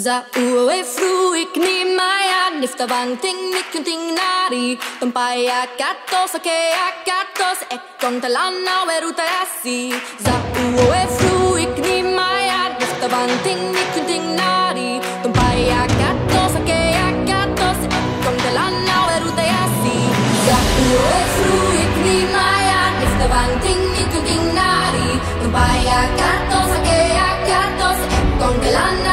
Za ue fruik ni maya nifta vang ting mikunting nari Tumpaya katos ake akatos ekon talana weruta yasi Za ue fruik ni maya nifta vang ting mikunting nari Tumpaya katos ake akatos ekon talana weruta yasi Za ue fruik ni maya nifta vang ting mikunting nari Tumpaya katos ake akatos ekon talana